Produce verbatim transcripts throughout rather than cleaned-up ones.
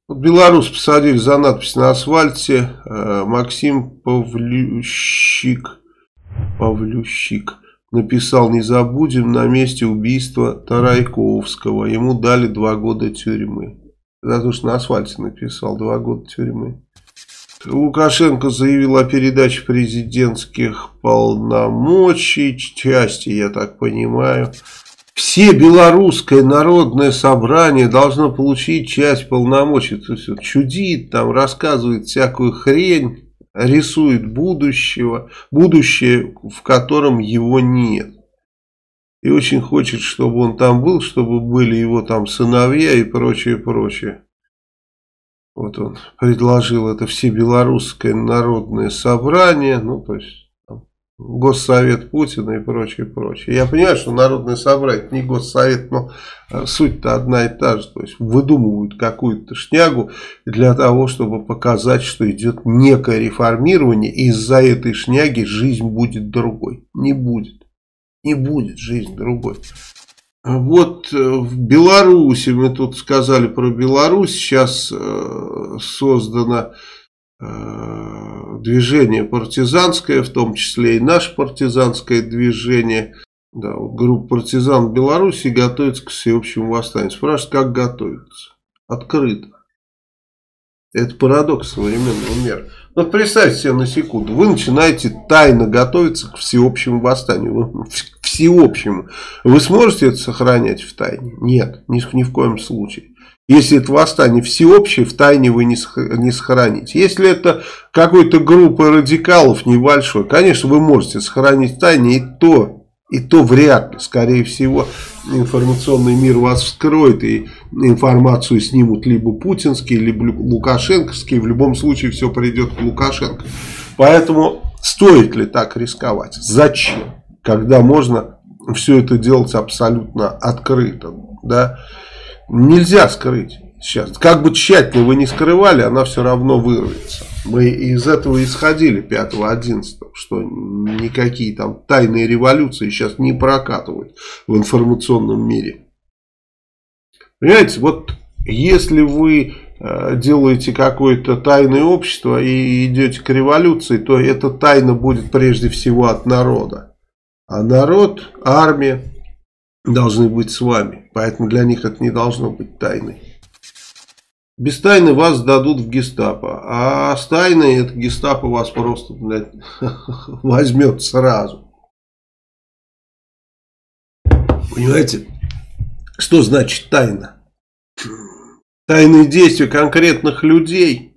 Вот белорус посадили за надпись на асфальте. Максим Павлющик, Павлющик написал: не забудем на месте убийства Тарайковского. Ему дали два года тюрьмы. За то, что на асфальте написал, два года тюрьмы. Лукашенко заявил о передаче президентских полномочий, части, я так понимаю. Все белорусское народное собрание должно получить часть полномочий. То есть он чудит, там рассказывает всякую хрень, рисует будущего, будущее, в котором его нет. И очень хочет, чтобы он там был, чтобы были его там сыновья и прочее, прочее. Вот он предложил это всебелорусское народное собрание, ну, то есть там, Госсовет Путина и прочее, прочее. Я понимаю, что народное собрание это не Госсовет, но суть-то одна и та же. То есть выдумывают какую-то шнягу для того, чтобы показать, что идет некое реформирование, и из-за этой шняги жизнь будет другой. Не будет. Не будет жизнь другой. Вот в Беларуси, мы тут сказали про Беларусь, сейчас э, создано э, движение партизанское, в том числе и наше партизанское движение. Да, вот группа партизан в Беларуси готовится к всеобщему восстанию. Спрашивают, как готовится? Открыто. Это парадокс современного мира. Но представьте себе на секунду, вы начинаете тайно готовиться к всеобщему восстанию. Вы, всеобщему. Вы сможете это сохранять в тайне? Нет, ни, ни в коем случае. Если это восстание всеобщее, в тайне вы не, не сохраните. Если это какой-то группа радикалов небольшой, конечно, вы можете сохранить в тайне, и то... И то вряд ли, скорее всего, информационный мир вас вскроет, и информацию снимут либо путинские, либо лукашенковские. В любом случае все придет к Лукашенко. Поэтому стоит ли так рисковать? Зачем? Когда можно все это делать абсолютно открыто. Да? Нельзя скрыть сейчас. Как бы тщательно вы не скрывали, она все равно вырвется. Мы из этого исходили пятого одиннадцатого, что никакие там тайные революции сейчас не прокатывают в информационном мире. Понимаете, вот если вы делаете какое-то тайное общество и идете к революции, то эта тайна будет прежде всего от народа. А народ, армия должны быть с вами. Поэтому для них это не должно быть тайной. Без тайны вас сдадут в гестапо, а с тайной это гестапо вас просто, блядь, возьмет сразу. Понимаете, что значит тайна? Тайные действия конкретных людей,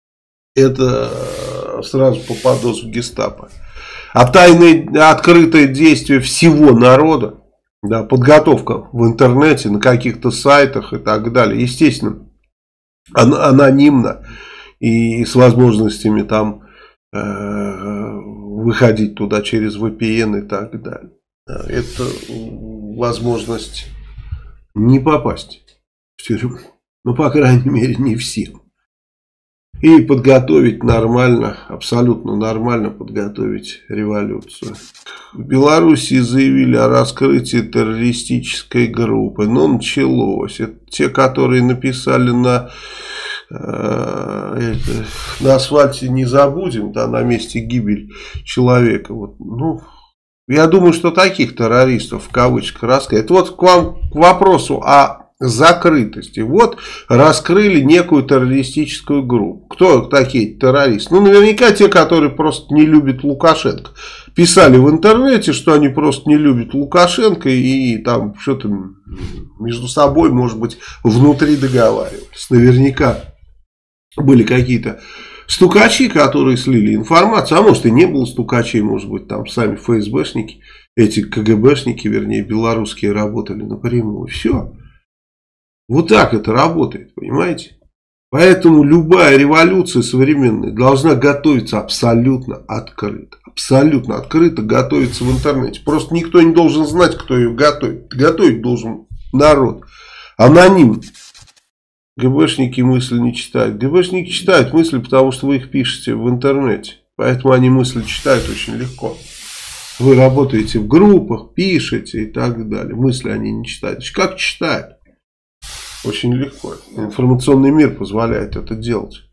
это сразу попадос в гестапо. А тайные, открытые действия всего народа, да, подготовка в интернете, на каких-то сайтах и так далее, естественно, анонимно и с возможностями там э, выходить туда через ви пи эн и так далее. Это возможность не попасть в тюрьму. Ну, по крайней мере, не всем. И подготовить нормально, абсолютно нормально подготовить революцию. В Беларуси заявили о раскрытии террористической группы. Но началось. Это те, которые написали на, э, это, на асфальте «не забудем», да, на месте гибель человека. Вот, ну, я думаю, что таких террористов в кавычках раскрыли. Это вот к вам к вопросу о закрытости. Вот раскрыли некую террористическую группу. Кто такие террористы? Ну, наверняка те, которые просто не любят Лукашенко. Писали в интернете, что они просто не любят Лукашенко и там что-то между собой, может быть, внутри договаривались. Наверняка были какие-то стукачи, которые слили информацию. А может и не было стукачей, может быть, там сами эф эс бэшники, эти ка гэ бэшники, вернее, белорусские, работали напрямую. Все. Вот так это работает, понимаете? Поэтому любая революция современная должна готовиться абсолютно открыто. Абсолютно открыто готовиться в интернете. Просто никто не должен знать, кто ее готовит. Готовить должен народ. Анонимно. ГБшники мысли не читают. ГБшники читают мысли, потому что вы их пишете в интернете. Поэтому они мысли читают очень легко. Вы работаете в группах, пишете и так далее. Мысли они не читают. Как читают? Очень легко. Информационный мир позволяет это делать.